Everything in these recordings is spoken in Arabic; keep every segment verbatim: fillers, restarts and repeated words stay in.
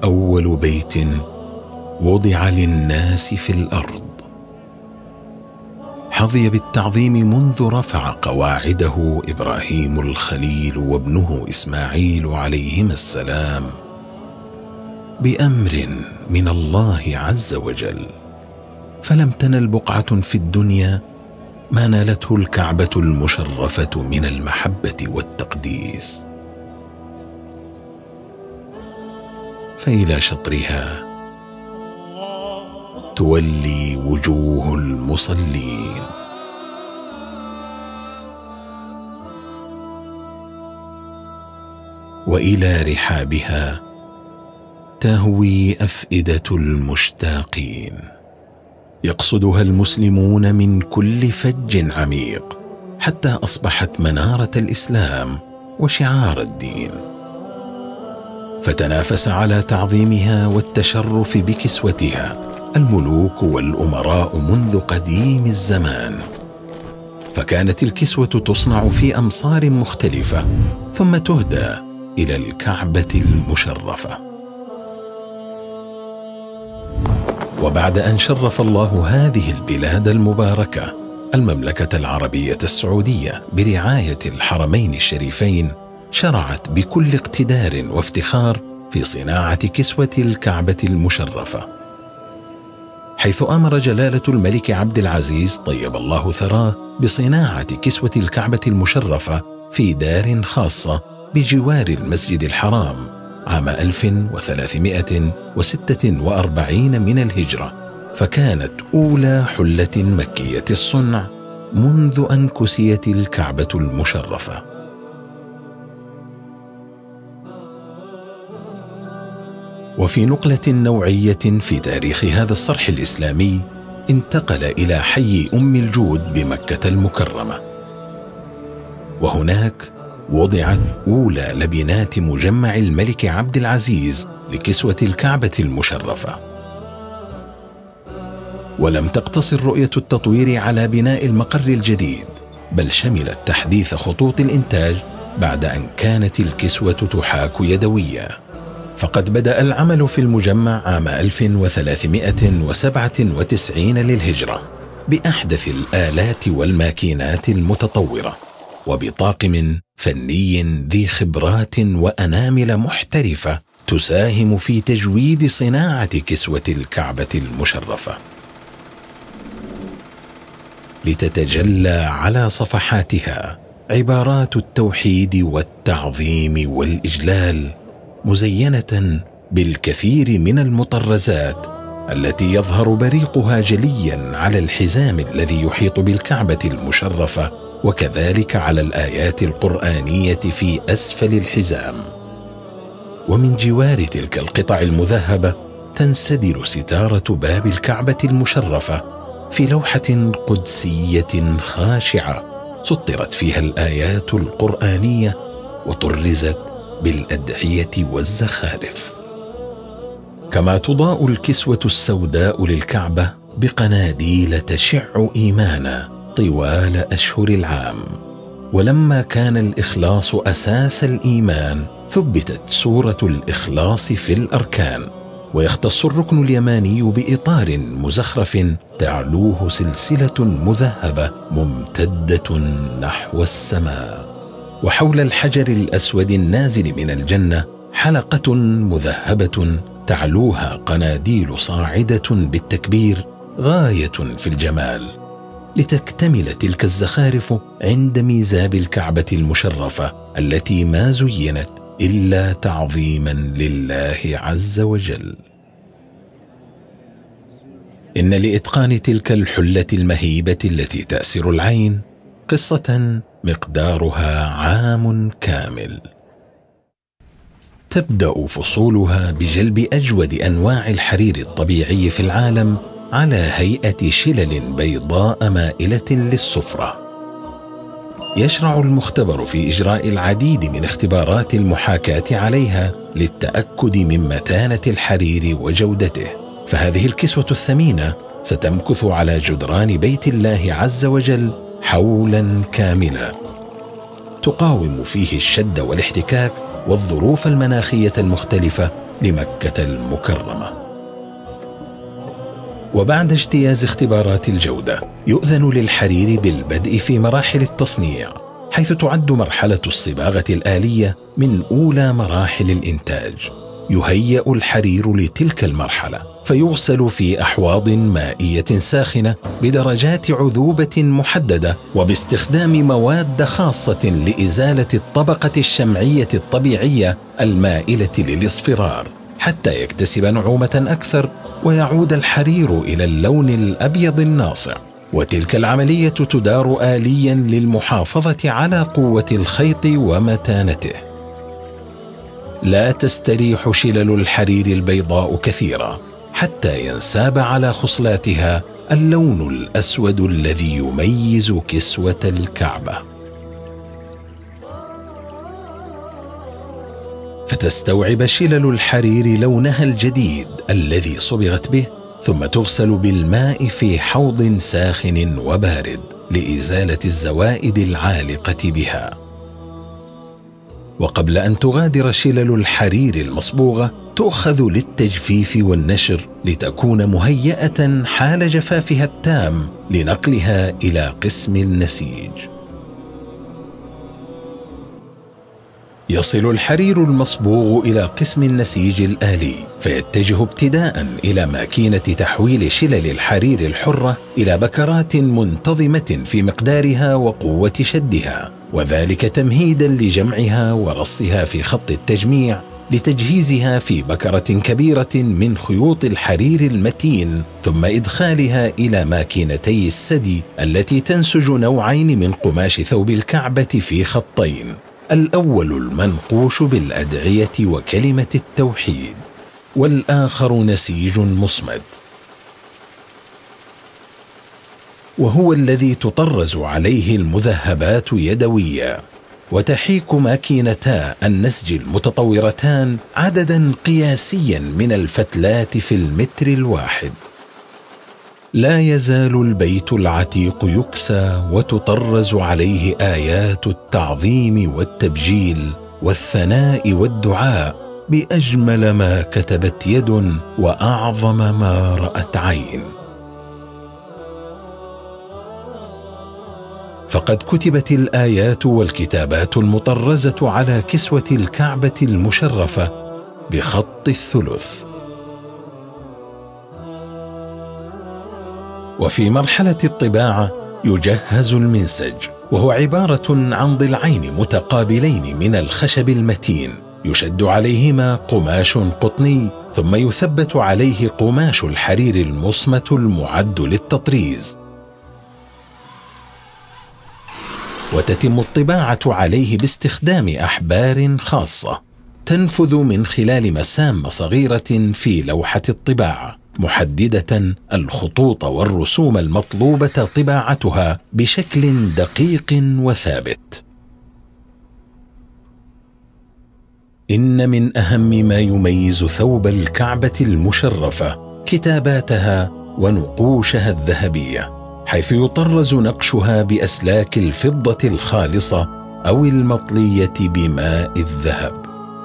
أول بيت وضع للناس في الأرض. حظي بالتعظيم منذ رفع قواعده إبراهيم الخليل وابنه إسماعيل عليهما السلام بأمر من الله عز وجل، فلم تنل بقعة في الدنيا ما نالته الكعبة المشرفة من المحبة والتقديس. فإلى شطرها تولي وجوه المصلين، وإلى رحابها تهوي أفئدة المشتاقين، يقصدها المسلمون من كل فج عميق، حتى أصبحت منارة الإسلام وشعار الدين. فتنافس على تعظيمها والتشرف بكسوتها الملوك والأمراء منذ قديم الزمان، فكانت الكسوة تصنع في أمصار مختلفة ثم تهدى إلى الكعبة المشرفة. وبعد أن شرف الله هذه البلاد المباركة المملكة العربية السعودية برعاية الحرمين الشريفين، شرعت بكل اقتدار وافتخار في صناعة كسوة الكعبة المشرفة، حيث أمر جلالة الملك عبد العزيز طيب الله ثراه بصناعة كسوة الكعبة المشرفة في دار خاصة بجوار المسجد الحرام عام ألف وثلاثمائة وستة وأربعين من الهجرة، فكانت أولى حلة مكية الصنع منذ أن كسيت الكعبة المشرفة. وفي نقلة نوعية في تاريخ هذا الصرح الإسلامي، انتقل إلى حي أم الجود بمكة المكرمة، وهناك وضعت أولى لبنات مجمع الملك عبد العزيز لكسوة الكعبة المشرفة. ولم تقتصر رؤية التطوير على بناء المقر الجديد، بل شملت تحديث خطوط الإنتاج بعد أن كانت الكسوة تحاك يدويا. فقد بدأ العمل في المجمع عام ألف وثلاثمائة وسبعة وتسعين للهجرة بأحدث الآلات والماكينات المتطورة، وبطاقم فني ذي خبرات وأنامل محترفة تساهم في تجويد صناعة كسوة الكعبة المشرفة، لتتجلى على صفحاتها عبارات التوحيد والتعظيم والإجلال، مزينة بالكثير من المطرزات التي يظهر بريقها جليا على الحزام الذي يحيط بالكعبة المشرفة، وكذلك على الآيات القرآنية في أسفل الحزام. ومن جوار تلك القطع المذهبة تنسدل ستارة باب الكعبة المشرفة في لوحة قدسية خاشعة سطرت فيها الآيات القرآنية وطرزت بالأدعية والزخارف. كما تضاء الكسوة السوداء للكعبة بقناديل تشع إيمانا طوال أشهر العام. ولما كان الإخلاص أساس الإيمان، ثبتت سورة الإخلاص في الأركان، ويختص الركن اليماني بإطار مزخرف تعلوه سلسلة مذهبة ممتدة نحو السماء، وحول الحجر الأسود النازل من الجنة حلقة مذهبة تعلوها قناديل صاعدة بالتكبير غاية في الجمال، لتكتمل تلك الزخارف عند ميزاب الكعبة المشرفة التي ما زينت إلا تعظيما لله عز وجل. إن لإتقان تلك الحلة المهيبة التي تأسر العين قصة مقدارها عام كامل، تبدأ فصولها بجلب أجود أنواع الحرير الطبيعي في العالم على هيئة شلل بيضاء مائلة للصفرة. يشرع المختبر في إجراء العديد من اختبارات المحاكاة عليها للتأكد من متانة الحرير وجودته، فهذه الكسوة الثمينة ستمكث على جدران بيت الله عز وجل حولا كاملا، تقاوم فيه الشد والاحتكاك والظروف المناخية المختلفة لمكة المكرمة. وبعد اجتياز اختبارات الجودة يؤذن للحرير بالبدء في مراحل التصنيع، حيث تعد مرحلة الصباغة الآلية من أولى مراحل الإنتاج. يهيأ الحرير لتلك المرحلة فيغسل في أحواض مائية ساخنة بدرجات عذوبة محددة وباستخدام مواد خاصة لإزالة الطبقة الشمعية الطبيعية المائلة للاصفرار حتى يكتسب نعومة أكثر ويعود الحرير إلى اللون الأبيض الناصع. وتلك العملية تدار آلياً للمحافظة على قوة الخيط ومتانته. لا تستريح شلل الحرير البيضاء كثيرا حتى ينساب على خصلاتها اللون الأسود الذي يميز كسوة الكعبة، فتستوعب شلل الحرير لونها الجديد الذي صبغت به، ثم تغسل بالماء في حوض ساخن وبارد لإزالة الزوائد العالقة بها. وقبل أن تغادر شلل الحرير المصبوغة تؤخذ للتجفيف والنشر لتكون مهيئة حال جفافها التام لنقلها إلى قسم النسيج. يصل الحرير المصبوغ إلى قسم النسيج الآلي، فيتجه ابتداء إلى ماكينة تحويل شلل الحرير الحرة إلى بكرات منتظمة في مقدارها وقوة شدها، وذلك تمهيدا لجمعها ورصها في خط التجميع لتجهيزها في بكرة كبيرة من خيوط الحرير المتين، ثم إدخالها إلى ماكينتي السدي التي تنسج نوعين من قماش ثوب الكعبة في خطين، الأول المنقوش بالأدعية وكلمة التوحيد، والآخر نسيج مصمد، وهو الذي تطرز عليه المذهبات يدويا. وتحيك ماكينتا النسج المتطورتان عددا قياسيا من الفتلات في المتر الواحد. لا يزال البيت العتيق يكسى وتطرز عليه آيات التعظيم والتبجيل والثناء والدعاء بأجمل ما كتبت يد وأعظم ما رأت عين. فقد كتبت الآيات والكتابات المطرزة على كسوة الكعبة المشرفة بخط الثلث. وفي مرحلة الطباعة يجهز المنسج، وهو عبارة عن ضلعين متقابلين من الخشب المتين يشد عليهما قماش قطني، ثم يثبت عليه قماش الحرير المصمت المعد للتطريز، وتتم الطباعة عليه باستخدام أحبار خاصة تنفذ من خلال مسام صغيرة في لوحة الطباعة، محددة الخطوط والرسوم المطلوبة طباعتها بشكل دقيق وثابت. إن من أهم ما يميز ثوب الكعبة المشرفة كتاباتها ونقوشها الذهبية، حيث يطرز نقشها بأسلاك الفضة الخالصة أو المطلية بماء الذهب.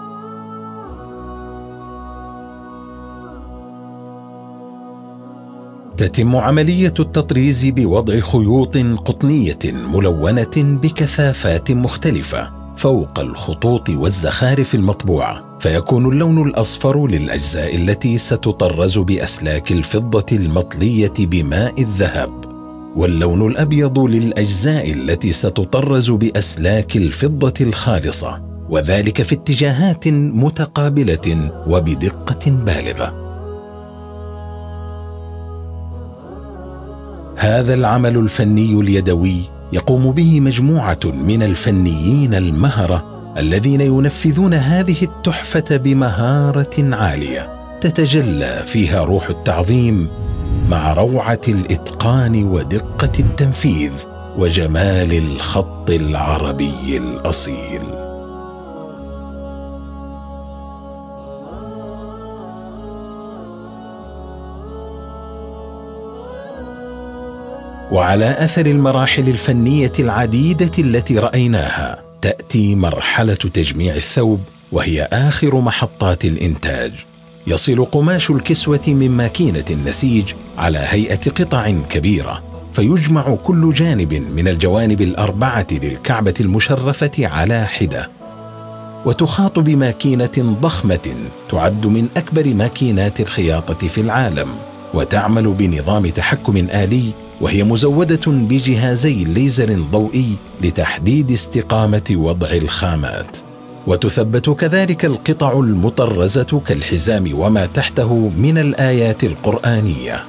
تتم عملية التطريز بوضع خيوط قطنية ملونة بكثافات مختلفة فوق الخطوط والزخارف المطبوعة، فيكون اللون الأصفر للأجزاء التي ستطرز بأسلاك الفضة المطلية بماء الذهب، واللون الأبيض للأجزاء التي ستطرز بأسلاك الفضة الخالصة، وذلك في اتجاهات متقابلة وبدقة بالغة. هذا العمل الفني اليدوي يقوم به مجموعة من الفنيين المهرة الذين ينفذون هذه التحفة بمهارة عالية تتجلى فيها روح التعظيم مع روعة الإتقان ودقة التنفيذ وجمال الخط العربي الأصيل. وعلى أثر المراحل الفنية العديدة التي رأيناها، تأتي مرحلة تجميع الثوب وهي آخر محطات الإنتاج. يصل قماش الكسوة من ماكينة النسيج على هيئة قطع كبيرة، فيجمع كل جانب من الجوانب الأربعة للكعبة المشرفة على حدة، وتخاط بماكينة ضخمة تعد من أكبر ماكينات الخياطة في العالم، وتعمل بنظام تحكم آلي، وهي مزودة بجهازي ليزر ضوئي لتحديد استقامة وضع الخامات. وتثبت كذلك القطع المطرزة كالحزام وما تحته من الآيات القرآنية.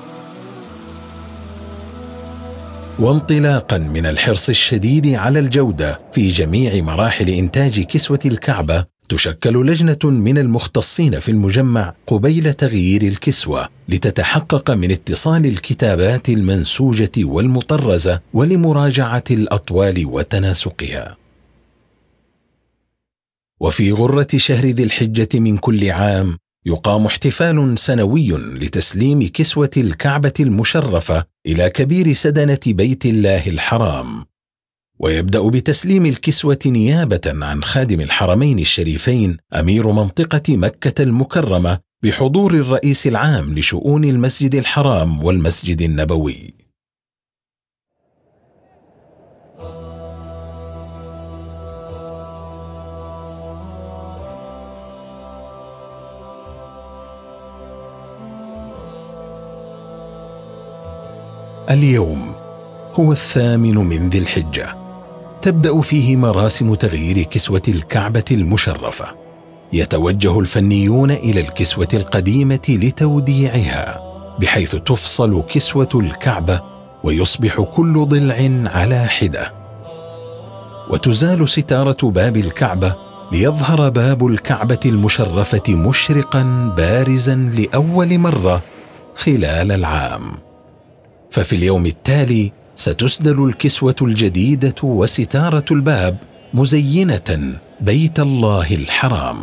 وانطلاقا من الحرص الشديد على الجودة في جميع مراحل إنتاج كسوة الكعبة، تشكل لجنة من المختصين في المجمع قبيل تغيير الكسوة لتتحقق من اتصال الكتابات المنسوجة والمطرزة ولمراجعة الأطوال وتناسقها. وفي غرة شهر ذي الحجة من كل عام يقام احتفال سنوي لتسليم كسوة الكعبة المشرفة إلى كبير سدنة بيت الله الحرام، ويبدأ بتسليم الكسوة نيابة عن خادم الحرمين الشريفين أمير منطقة مكة المكرمة بحضور الرئيس العام لشؤون المسجد الحرام والمسجد النبوي. اليوم هو الثامن من ذي الحجة، تبدأ فيه مراسم تغيير كسوة الكعبة المشرفة. يتوجه الفنيون إلى الكسوة القديمة لتوديعها، بحيث تفصل كسوة الكعبة ويصبح كل ضلع على حدة، وتزال ستارة باب الكعبة ليظهر باب الكعبة المشرفة مشرقا بارزا لأول مرة خلال العام. ففي اليوم التالي ستسدل الكسوة الجديدة وستارة الباب مزينة بيت الله الحرام.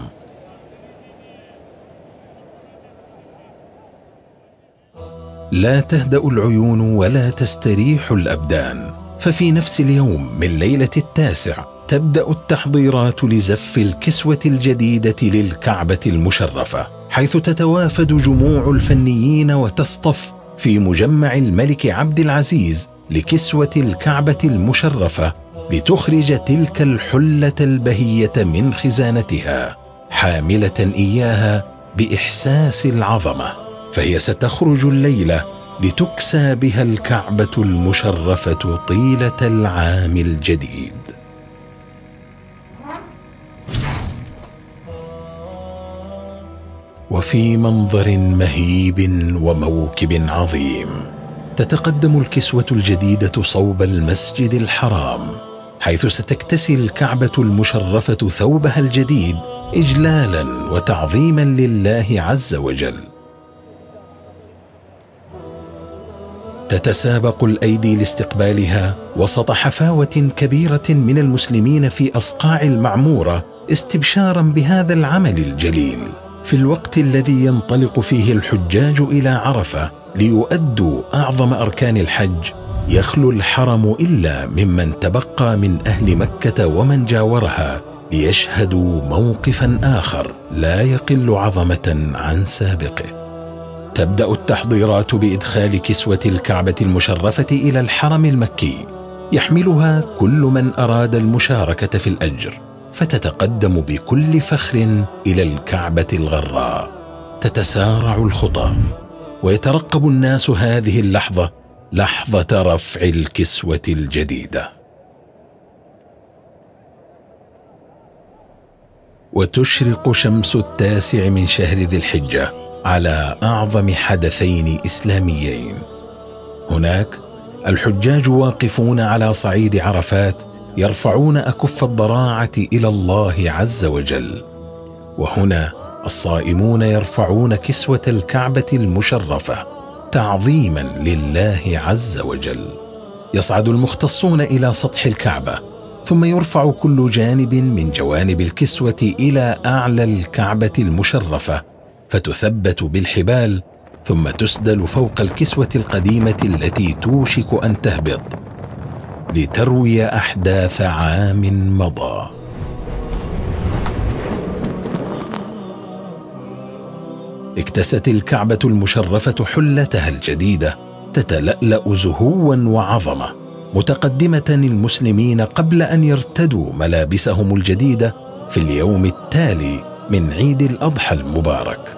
لا تهدأ العيون ولا تستريح الأبدان، ففي نفس اليوم من ليلة التاسع تبدأ التحضيرات لزف الكسوة الجديدة للكعبة المشرفة، حيث تتوافد جموع الفنيين وتصطف في مجمع الملك عبد العزيز لكسوة الكعبة المشرفة، لتخرج تلك الحلة البهية من خزانتها حاملة إياها بإحساس العظمة، فهي ستخرج الليلة لتكسى بها الكعبة المشرفة طيلة العام الجديد. وفي منظر مهيب وموكب عظيم تتقدم الكسوة الجديدة صوب المسجد الحرام، حيث ستكتسي الكعبة المشرفة ثوبها الجديد إجلالا وتعظيما لله عز وجل. تتسابق الأيدي لاستقبالها وسط حفاوة كبيرة من المسلمين في أصقاع المعمورة، استبشارا بهذا العمل الجليل في الوقت الذي ينطلق فيه الحجاج إلى عرفة ليؤدوا أعظم أركان الحج. يخلو الحرم إلا ممن تبقى من أهل مكة ومن جاورها ليشهدوا موقفا آخر لا يقل عظمة عن سابقه. تبدأ التحضيرات بإدخال كسوة الكعبة المشرفة إلى الحرم المكي، يحملها كل من أراد المشاركة في الأجر، فتتقدم بكل فخر إلى الكعبة الغراء. تتسارع الخطى ويترقب الناس هذه اللحظة، لحظة رفع الكسوة الجديدة. وتشرق شمس التاسع من شهر ذي الحجة على أعظم حدثين إسلاميين. هناك الحجاج واقفون على صعيد عرفات يرفعون أكف الضراعة إلى الله عز وجل، وهنا الصائمون يرفعون كسوة الكعبة المشرفة تعظيما لله عز وجل. يصعد المختصون إلى سطح الكعبة، ثم يرفع كل جانب من جوانب الكسوة إلى أعلى الكعبة المشرفة، فتثبت بالحبال، ثم تسدل فوق الكسوة القديمة التي توشك أن تهبط، لتروي أحداث عام مضى. اكتست الكعبة المشرفة حلتها الجديدة تتلألأ زهوا وعظمة، متقدمة المسلمين قبل أن يرتدوا ملابسهم الجديدة في اليوم التالي من عيد الأضحى المبارك.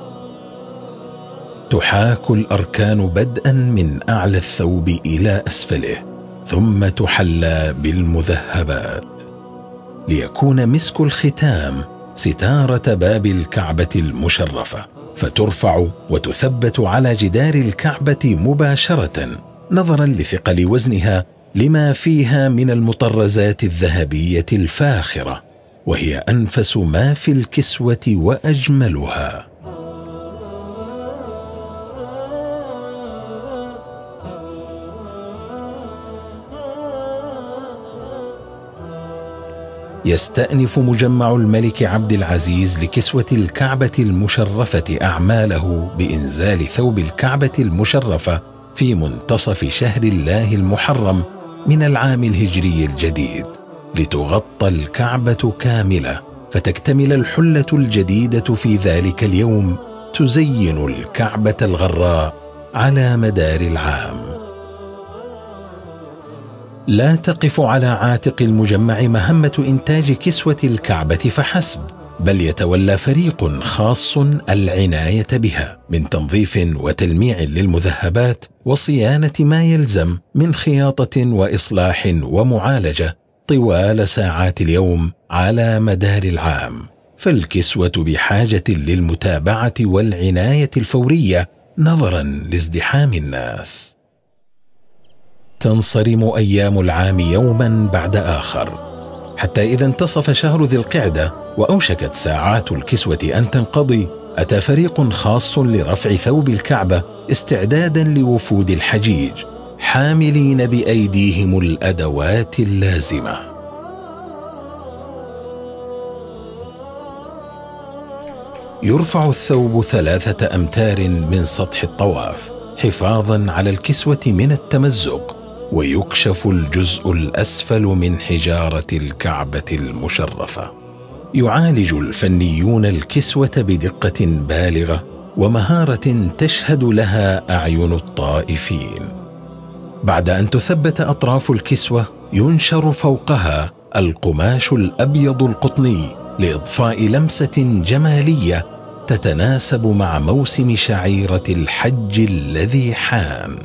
تحاك الأركان بدءا من أعلى الثوب إلى أسفله، ثم تحلى بالمذهبات، ليكون مسك الختام ستارة باب الكعبة المشرفة، فترفع وتثبت على جدار الكعبة مباشرة نظرا لثقل وزنها لما فيها من المطرزات الذهبية الفاخرة، وهي أنفس ما في الكسوة وأجملها. يستأنف مجمع الملك عبد العزيز لكسوة الكعبة المشرفة أعماله بإنزال ثوب الكعبة المشرفة في منتصف شهر الله المحرم من العام الهجري الجديد، لتغطى الكعبة كاملة، فتكتمل الحلة الجديدة في ذلك اليوم تزين الكعبة الغراء على مدار العام. لا تقف على عاتق المجمع مهمة إنتاج كسوة الكعبة فحسب، بل يتولى فريق خاص العناية بها من تنظيف وتلميع للمذهبات وصيانة ما يلزم من خياطة وإصلاح ومعالجة طوال ساعات اليوم على مدار العام. فالكسوة بحاجة للمتابعة والعناية الفورية نظرا لازدحام الناس. تنصرم أيام العام يوما بعد آخر، حتى إذا انتصف شهر ذي القعدة وأوشكت ساعات الكسوة أن تنقضي، أتى فريق خاص لرفع ثوب الكعبة استعدادا لوفود الحجيج، حاملين بأيديهم الأدوات اللازمة. يرفع الثوب ثلاثة أمتار من سطح الطواف حفاظا على الكسوة من التمزق، ويكشف الجزء الأسفل من حجارة الكعبة المشرفة. يعالج الفنيون الكسوة بدقة بالغة ومهارة تشهد لها أعين الطائفين. بعد أن تثبت أطراف الكسوة، ينشر فوقها القماش الأبيض القطني لإضفاء لمسة جمالية تتناسب مع موسم شعيرة الحج الذي حان.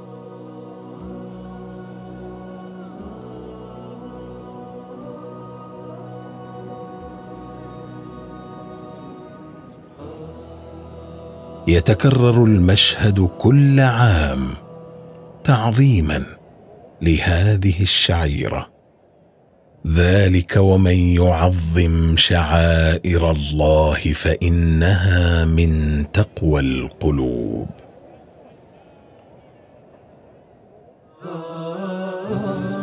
يتكرر المشهد كل عام تعظيما لهذه الشعيرة. ذلك ومن يعظم شعائر الله فإنها من تقوى القلوب.